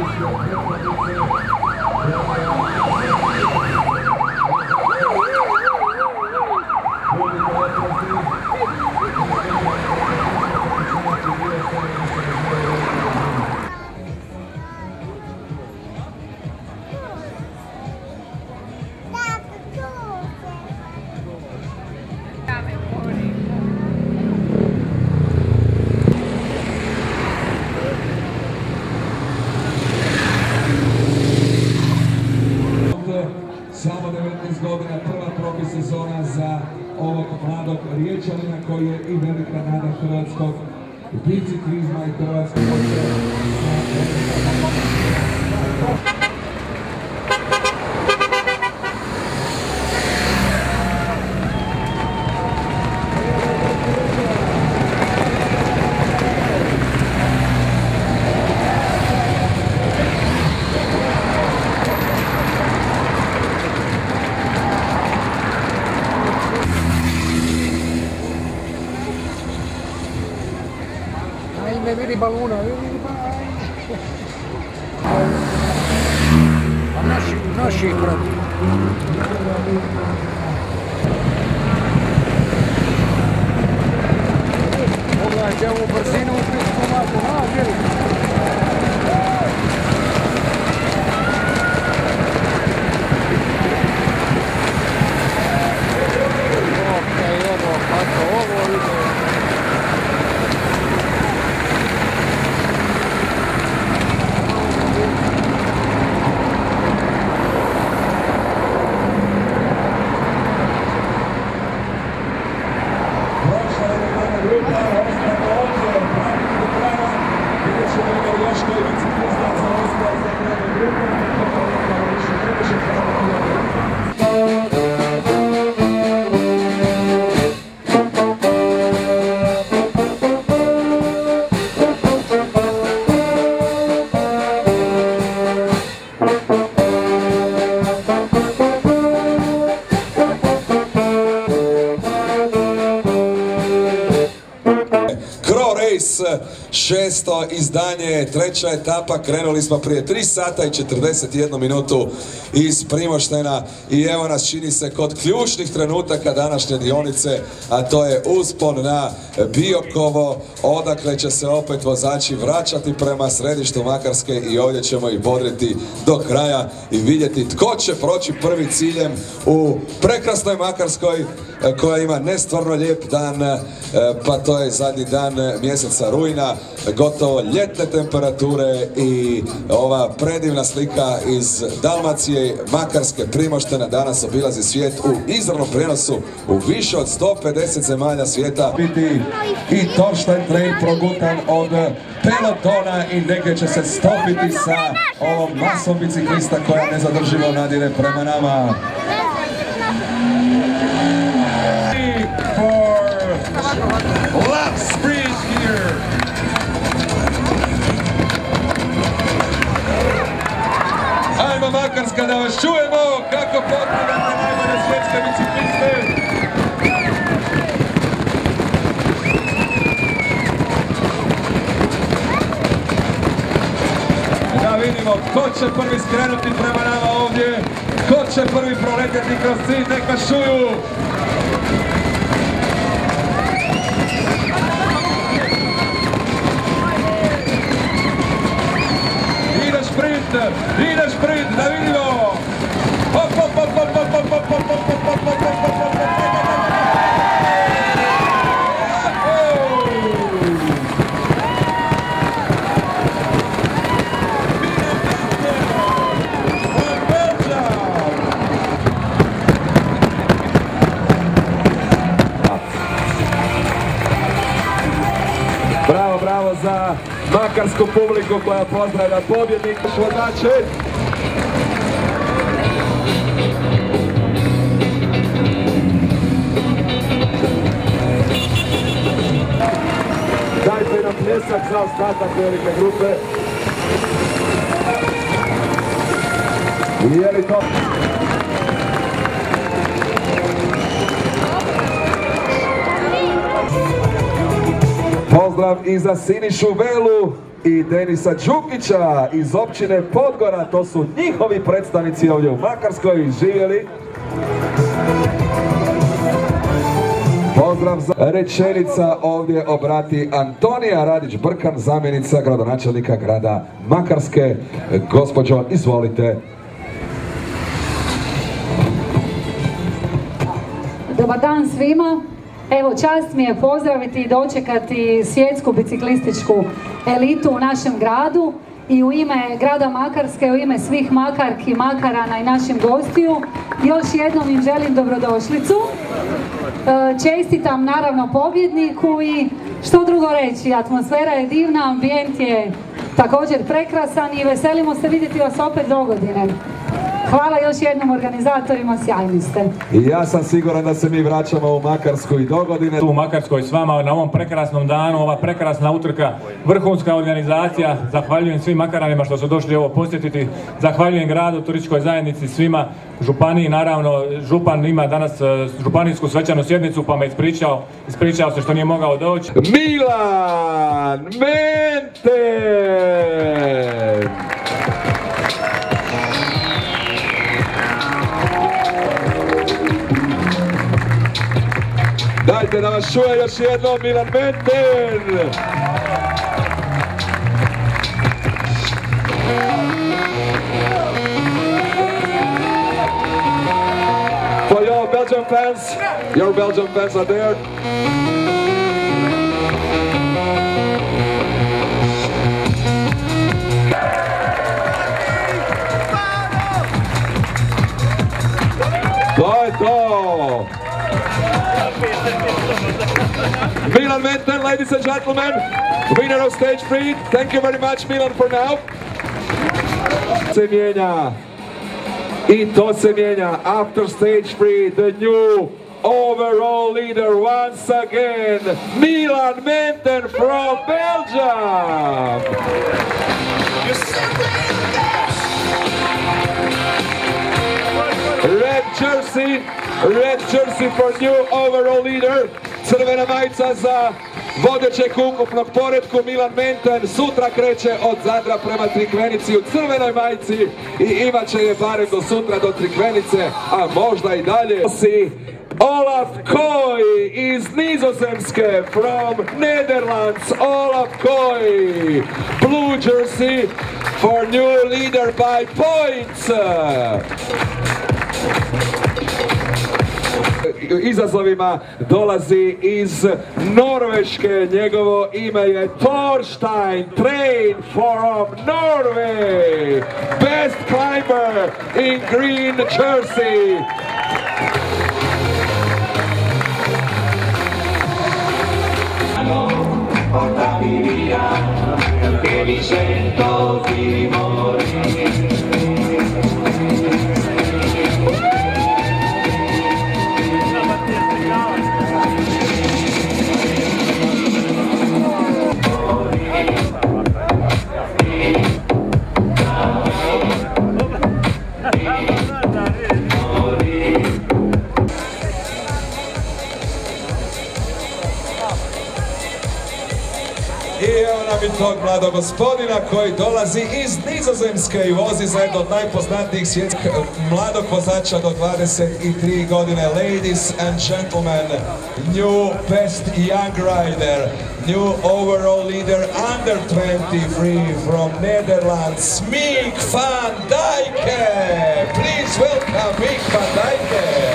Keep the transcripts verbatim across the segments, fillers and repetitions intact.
Samo devetnaest godina, prva profi sezona za ovog mladog Riječanina koji je i velika nada hrvatskog biciklizma i hrvatskog ne vidi baluna, vidi baluna. A naši, naši ih prati. Pogledajte ovu brzinu u Splitskom maku, a vidi. Ok, evo, kako ovo ide. Šesto izdanje, treća etapa, krenuli smo prije tri sata i četrdeset jednu minutu iz Primoštena i evo nas čini se kod ključnih trenutaka današnje dionice, a to je uspon na Biokovo, odakle će se opet vozači vraćati prema središtu Makarske i ovdje ćemo ih bodriti do kraja i vidjeti tko će proći prvi ciljem u prekrasnoj Makarskoj koja ima nestvarno lijep dan, pa to je zadnji dan mjeseca rujna, gotovo ljetne temperature i ova predivna slika iz Dalmacije, Makarske, Primoštena danas obilazi svijet u izravnom prijenosu u više od sto pedeset zemalja svijeta. Biti i Torsten Trein progutan od pelotona i negdje će se stopiti sa ovom masom biciklista koja nezadrživo nadire prema nama. Lap sprint here. Ajmo Makarska da vas čujemo kako pozdravljate najbolje svjetske bicikliste. Da vidimo ko će prvi skrenuti prema nama ovdje, ko će prvi proletjeti kroz cilj, neka čuju. Ide sprint, da vidimo! Hop, hop, hop, hop, hop, hop, hop, hop, hop, hop, hop, hop, hop, hop. Bravo, bravo za makarsku publiku koja pozdravlja pobjednika vozače. Dajte nam pljesak za ostatak velike grupe. Je li to? Pozdrav i za Sinišu Velu. i Denisa Đukića iz općine Podgora. To su njihovi predstavnici ovdje u Makarskoj. Živjeli! Pozdrav za rečenica ovdje obrati Antonija Radić-Brkan, zamjenica gradonačelnika grada Makarske. Gospođo, izvolite. Dobar dan svima. Evo, čast mi je pozdraviti i dočekati svjetsku biciklističku elitu u našem gradu i u ime grada Makarske, u ime svih Makarki, Makarana i našim gostiju još jednom im želim dobrodošlicu. Čestitam naravno pobjedniku i što drugo reći, atmosfera je divna, ambijent je također prekrasan i veselimo se vidjeti vas opet dogodine. Hvala još jednom organizatorima, sjajni ste. I ja sam siguran da se mi vraćamo u Makarsku i dogodine. Tu u Makarskoj s vama na ovom prekrasnom danu, ova prekrasna utrka, vrhunska organizacija. Zahvaljujem svim Makaranima što su došli ovo posjetiti. Zahvaljujem gradu, turističkoj zajednici, svima, županiji naravno. Župan ima danas županijsku svečanu sjednicu pa me ispričao, ispričao se što nije mogao doći. Milan Menten! Dajte da vas čuje još jednom Milan Menten! For your Belgian fans, your Belgian fans are there. To je to! Milan Menten, ladies and gentlemen, winner of stage three. Thank you very much, Milan, for now. Se mijenja. I to se mijenja. After stage three, the new overall leader once again, Milan Menten from Belgium. Red jersey, red jersey for new overall leader. Crvena majica za vodećeg ukupnog poretku Milan Menten. Sutra kreće od Zadra prema Crikvenici u crvenoj majici i imat će je barem do sutra do Crikvenice, a možda i dalje. Olaf Koy iz Nizozemske, from Netherlands. Olaf Koy, blue jersey for new leader by points. Izazovima dolazi iz Norveške, njegovo ime je Thorstein Train from Norway, best climber in green jersey. I evo nam i tog mladog gospodina koji dolazi iz Nizozemske i vozi za jedno od najpoznatijih svjetskih mladog vozača do dvadeset tri godine. Ladies and gentlemen, new best young rider, new overall leader under twenty-three from Netherlands, Mick van Dijke. Please welcome Mick van Dijke.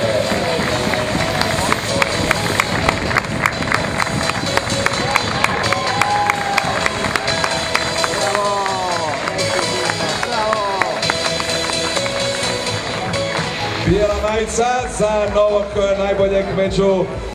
Bijela majica za novog najboljeg među